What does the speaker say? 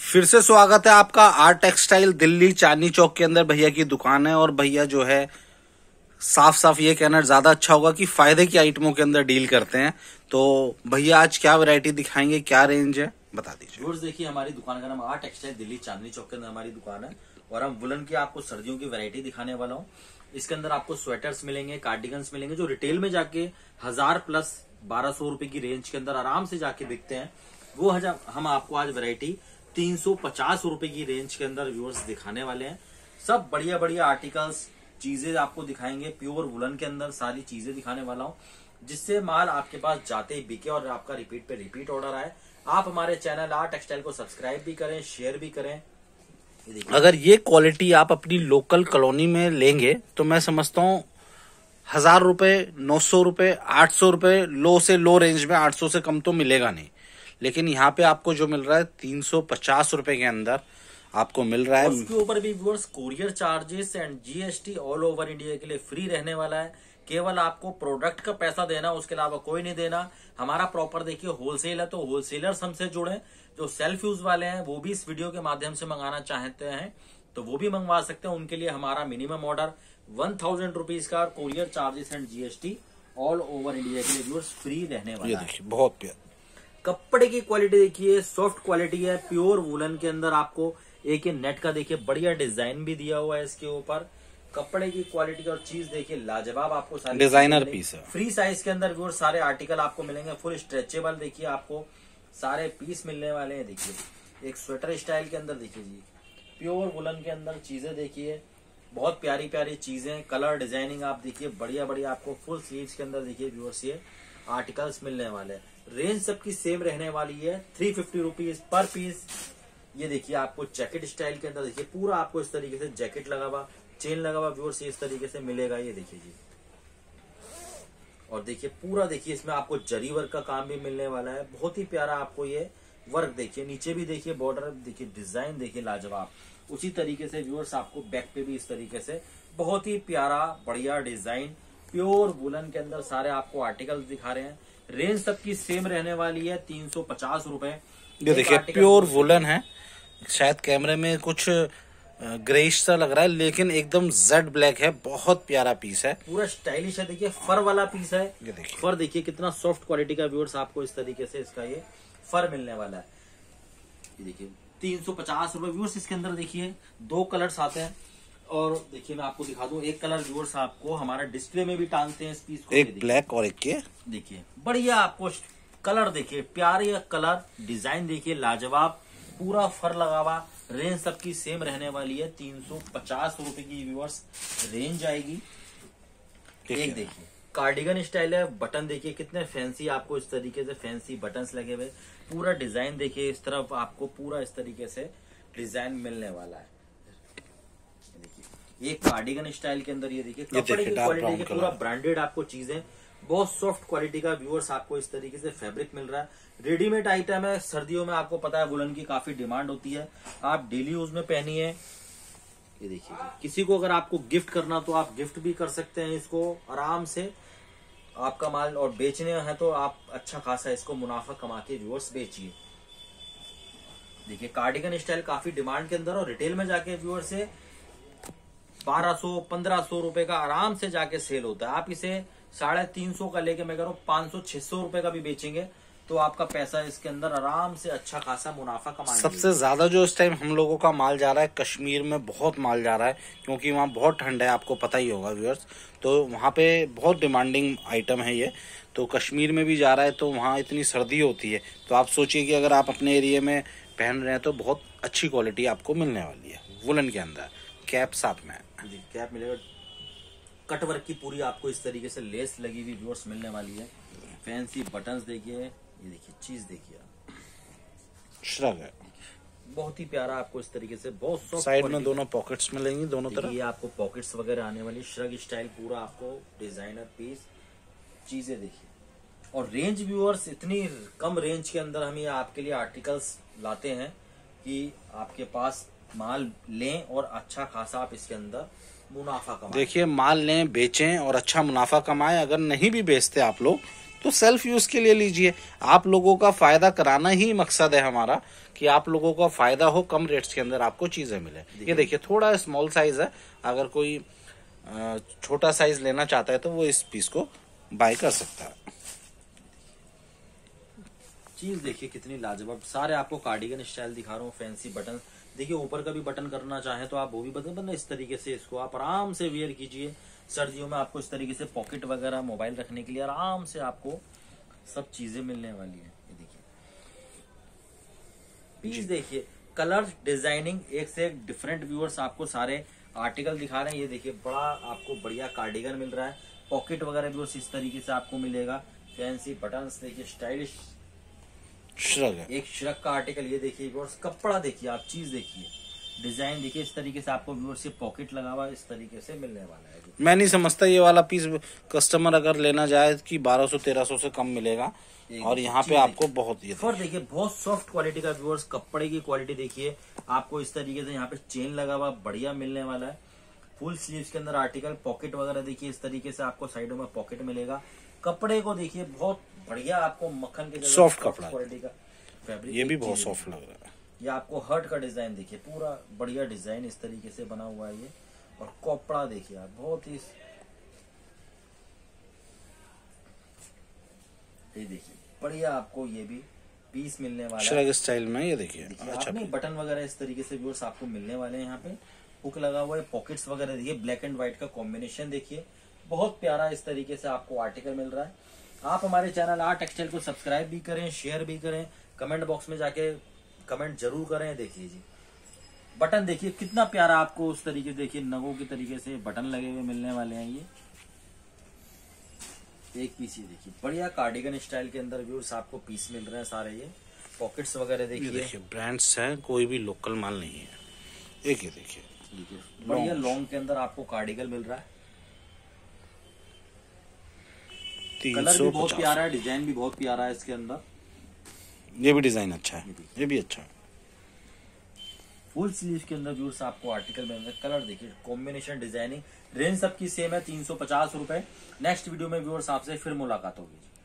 फिर से स्वागत है आपका आर्ट टेक्सटाइल दिल्ली चांदनी चौक के अंदर भैया की दुकान है। और भैया जो है साफ साफ ये कहना ज्यादा अच्छा होगा कि फायदे की आइटमों के अंदर डील करते हैं। तो भैया आज क्या वैरायटी दिखाएंगे, क्या रेंज है, बता दीजिए। व्यूअर्स देखिए, हमारी दुकान का नाम आर्ट टेक्सटाइल दिल्ली चांदनी चौक के अंदर हमारी दुकान है और हम वुलन की आपको सर्दियों की वैरायटी दिखाने वाला हूँ। इसके अंदर आपको स्वेटर्स मिलेंगे, कार्डिगन्स मिलेंगे जो रिटेल में जाके 1000 प्लस 1200 रुपए की रेंज के अंदर आराम से जाके बिकते हैं। वो हम आपको आज वैरायटी 350 रुपए की रेंज के अंदर व्यूअर्स दिखाने वाले हैं। सब बढ़िया बढ़िया आर्टिकल्स चीजें आपको दिखाएंगे। प्योर वुलन के अंदर सारी चीजें दिखाने वाला हूँ जिससे माल आपके पास जाते ही बिके और आपका रिपीट पे रिपीट ऑर्डर आए। आप हमारे चैनल आर्ट टेक्सटाइल को सब्सक्राइब भी करें, शेयर भी करें। अगर ये क्वालिटी आप अपनी लोकल कॉलोनी में लेंगे तो मैं समझता हूँ 1000 रुपए, 900 रुपए, 800 रुपए लो से लो रेंज में, 800 से कम तो मिलेगा नहीं। लेकिन यहाँ पे आपको जो मिल रहा है 350 रुपए के अंदर आपको मिल रहा है। उसके ऊपर भी viewers courier charges and GST all over India के लिए फ्री रहने वाला है। केवल आपको प्रोडक्ट का पैसा देना, उसके अलावा कोई नहीं देना। हमारा प्रॉपर देखिए होलसेल है, तो होलसेलर्स हमसे जुड़े। जो सेल्फ यूज वाले हैं वो भी इस वीडियो के माध्यम से मंगाना चाहते हैं तो वो भी मंगवा सकते हैं। उनके लिए हमारा मिनिमम ऑर्डर 1000 रुपीज का courier charges and GST all over India के लिए व्यूअर्स फ्री रहने वाला है। ये देखिए बहुत प्यार कपड़े की क्वालिटी देखिए, सॉफ्ट क्वालिटी है, प्योर वुलन के अंदर आपको एक नेट का देखिए बढ़िया डिजाइन भी दिया हुआ है इसके ऊपर। कपड़े की क्वालिटी और चीज देखिए लाजवाब, आपको सारे डिजाइनर पीस है। फ्री साइज के अंदर व्यूअर्स सारे आर्टिकल आपको मिलेंगे। फुल स्ट्रेचेबल देखिए आपको सारे पीस मिलने वाले हैं। देखिए एक स्वेटर स्टाइल के अंदर देखिए जी, प्योर वुलन के अंदर चीजें देखिए, बहुत प्यारी प्यारी चीजें, कलर डिजाइनिंग आप देखिए बढ़िया बढ़िया। आपको फुल स्लीव्स के अंदर देखिए व्यूअर्स ये आर्टिकल्स मिलने वाले हैं। रेंज सबकी सेम रहने वाली है, 350 रुपीज पर पीस। ये देखिए आपको जैकेट स्टाइल के अंदर देखिए पूरा आपको इस तरीके से जैकेट लगा हुआ, चेन लगा हुआ व्यूअर्स इस तरीके से मिलेगा। ये देखिए जी, और देखिए पूरा देखिए इसमें आपको जरी वर्क का काम भी मिलने वाला है। बहुत ही प्यारा आपको ये वर्क देखिए, नीचे भी देखिए बॉर्डर देखिए, डिजाइन देखिए लाजवाब। उसी तरीके से व्यूअर्स आपको बैक पे भी इस तरीके से बहुत ही प्यारा बढ़िया डिजाइन प्योर वुलन के अंदर सारे आपको आर्टिकल्स दिखा रहे हैं। रेंज सबकी सेम रहने वाली है, 350 रुपए। ये देखिए प्योर वुलन है। शायद कैमरे में कुछ ग्रेइश सा लग रहा है लेकिन एकदम जेड ब्लैक है। बहुत प्यारा पीस है, पूरा स्टाइलिश है। देखिए फर वाला पीस है। ये देखिए फर देखिए कितना सॉफ्ट क्वालिटी का व्यूअर्स आपको इस तरीके से इसका ये फर मिलने वाला है। ये देखिए 350 रुपए व्यूअर्स। इसके अंदर देखिए 2 कलर्स आते हैं और देखिए मैं आपको दिखा दूं, एक कलर व्यूअर्स आपको हमारा डिस्प्ले में भी टांगते हैं इस पीस को। एक ब्लैक और एक के देखिए बढ़िया आपको कलर देखिए, प्यारे कलर डिजाइन देखिए लाजवाब, पूरा फर लगा हुआ। रेंज सबकी सेम रहने वाली है, 350 रुपए की व्यूअर्स रेंज आएगी। एक देखिए कार्डिगन स्टाइल है, बटन देखिए कितने फैंसी, आपको इस तरीके से फैंसी बटन्स लगे हुए। पूरा डिजाइन देखिए, इस तरफ आपको पूरा इस तरीके से डिजाइन मिलने वाला है। देखिए एक कार्डिगन स्टाइल के अंदर ये देखिए कपड़े की क्वालिटी के पूरा ब्रांडेड आपको चीजें, बहुत सॉफ्ट क्वालिटी का व्यूअर्स आपको इस तरीके से फैब्रिक मिल रहा है। रेडीमेड आइटम है, सर्दियों में आपको पता है वुलन की काफी डिमांड होती है, आप डेली यूज में पहनिए। ये देखिए किसी को अगर आपको गिफ्ट करना तो आप गिफ्ट भी कर सकते हैं इसको आराम से। आपका माल और बेचने है तो आप अच्छा खासा इसको मुनाफा कमा के व्यूअर्स बेचिए। देखिए कार्डिगन स्टाइल काफी डिमांड के अंदर और रिटेल में जाके व्यूअर्स से 1200-1500 रुपए का आराम से जाके सेल होता है। आप इसे 350 का लेके मैं कह रहा हूँ 500-600 रुपए का भी बेचेंगे तो आपका पैसा इसके अंदर आराम से अच्छा खासा मुनाफा कमाएंगे। सबसे ज्यादा जो इस टाइम हम लोगों का माल जा रहा है कश्मीर में, बहुत माल जा रहा है क्योंकि वहाँ बहुत ठंड है, आपको पता ही होगा व्यूअर्स। तो वहाँ पे बहुत डिमांडिंग आइटम है ये, तो कश्मीर में भी जा रहा है। तो वहाँ इतनी सर्दी होती है, तो आप सोचिए कि अगर आप अपने एरिया में पहन रहे हैं तो बहुत अच्छी क्वालिटी आपको मिलने वाली है वुलन के अंदर। कैप साथ में जी, कैप मिलेगा, कट वर्क की पूरी आपको इस तरीके से लेस लगी हुई व्यूअर्स मिलने वाली है। फैंसी बटन्स देखिए, ये देखिए चीज देखिए, श्रग है, बहुत ही प्यारा आपको इस तरीके से, बहुत सॉफ्ट। साइड में दोनों पॉकेट्स मिलेंगी दोनों तरफ। ये आपको पॉकेट्स वगैरह आने वाली, श्रग स्टाइल पूरा आपको डिजाइनर पीस चीजें देखिए। और रेंज व्यूअर्स इतनी कम रेंज के अंदर हम ये आपके लिए आर्टिकल्स लाते हैं कि आपके पास माल लें और अच्छा खासा आप इसके अंदर मुनाफा कमाएं। देखिए माल लें, बेचें और अच्छा मुनाफा कमाएं। अगर नहीं भी बेचते आप लोग तो सेल्फ यूज के लिए लीजिए। आप लोगों का फायदा कराना ही मकसद है हमारा, कि आप लोगों का फायदा हो, कम रेट्स के अंदर आपको चीजें मिले। ये देखिए थोड़ा स्मॉल साइज है, अगर कोई छोटा साइज लेना चाहता है तो वो इस पीस को बाय कर सकता है। चीज देखिए कितनी लाजवाब, सारे आपको कार्डिगन स्टाइल दिखा रहा हूँ, फैंसी बटन देखिए, ऊपर का भी बटन करना चाहे तो आप वो भी बटन इस तरीके से इसको आप आराम से वेयर कीजिए। सर्दियों में आपको इस तरीके से पॉकेट वगैरह मोबाइल रखने के लिए आराम से आपको सब चीजें मिलने वाली है। ये देखिए पीस देखिए, कलर डिजाइनिंग एक से एक डिफरेंट व्यूअर्स आपको सारे आर्टिकल दिखा रहे हैं। ये देखिए बड़ा आपको बढ़िया कार्डिगन मिल रहा है, पॉकेट वगैरह व्यूअर्स इस तरीके से आपको मिलेगा, फैंसी बटन्स देखिए, स्टाइलिश श्रग है, एक श्रग का आर्टिकल। ये देखिए व्यूअर्स, कपड़ा देखिए, आप चीज देखिए, डिजाइन देखिए, इस तरीके से आपको व्यूअर्स से पॉकेट लगा हुआ इस तरीके से मिलने वाला है। मैं नहीं समझता ये वाला पीस कस्टमर अगर लेना जाए कि 1200-1300 से कम मिलेगा, और यहाँ पे आपको बहुत ये फर देखिए, बहुत सॉफ्ट क्वालिटी का व्यूअर्स, कपड़े की क्वालिटी देखिए, आपको इस तरीके से यहाँ पे चेन लगा हुआ बढ़िया मिलने वाला है। फुल स्लीव्स के अंदर आर्टिकल, पॉकेट वगैरह देखिए, इस तरीके से आपको साइडों में पॉकेट मिलेगा। कपड़े को देखिए, बहुत बढ़िया आपको मक्खन के सॉफ्ट कपड़ा क्वालिटी का फैब्रिक, ये भी बहुत सॉफ्ट लग रहा है। ये आपको हर्ट का डिजाइन देखिए, पूरा बढ़िया डिजाइन इस तरीके से बना हुआ है ये, और कपड़ा देखिए आप, बहुत ही ये देखिए बढ़िया आपको ये भी पीस मिलने वाला है श्रग स्टाइल में। ये देखिए अच्छा, बटन वगैरह इस तरीके से व्यूअर्स आपको मिलने वाले हैं। यहाँ पे हुक लगा हुआ है, पॉकेट्स वगैरह देखिए, ब्लैक एंड व्हाइट का कॉम्बिनेशन देखिए, बहुत प्यारा इस तरीके से आपको आर्टिकल मिल रहा है। आप हमारे चैनल आर टेक्सटाइल को सब्सक्राइब भी करें, शेयर भी करें, कमेंट बॉक्स में जाके कमेंट जरूर करें। देखिए जी बटन देखिए कितना प्यारा आपको उस तरीके से देखिए, नगों के तरीके से बटन लगे हुए मिलने वाले हैं। ये एक पीस ये देखिए, बढ़िया कार्डिगन स्टाइल के अंदर व्यूअर्स आपको पीस मिल रहे हैं सारे। ये पॉकेट्स वगैरह देखिए, ब्रांड्स हैं, कोई भी लोकल माल नहीं है। एक ये देखिए बढ़िया लॉन्ग के अंदर आपको कार्डिगन मिल रहा है, कलर भी बहुत प्यारा है, डिजाइन भी बहुत प्यारा है इसके अंदर। ये भी डिजाइन अच्छा है, ये भी अच्छा है। फुल स्लीव के अंदर व्यूअर्स आपको आर्टिकल मिल रहा है, कलर देखिए, कॉम्बिनेशन, डिजाइनिंग, रेंज सबकी सेम है, 350 रुपए। नेक्स्ट वीडियो में व्यूअर्स आपसे फिर मुलाकात होगी।